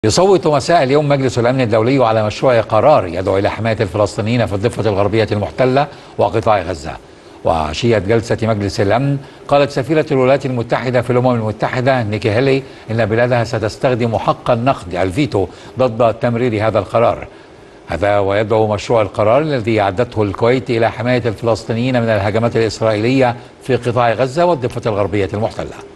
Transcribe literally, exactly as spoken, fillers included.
يصوت مساء اليوم مجلس الأمن الدولي على مشروع قرار يدعو إلى حماية الفلسطينيين في الضفة الغربية المحتلة وقطاع غزة. وعشية جلسة مجلس الأمن قالت سفيرة الولايات المتحدة في الأمم المتحدة نيكي هيلي إن بلادها ستستخدم حق النقد الفيتو ضد تمرير هذا القرار. هذا ويدعو مشروع القرار الذي أعدته الكويت إلى حماية الفلسطينيين من الهجمات الإسرائيلية في قطاع غزة والضفة الغربية المحتلة.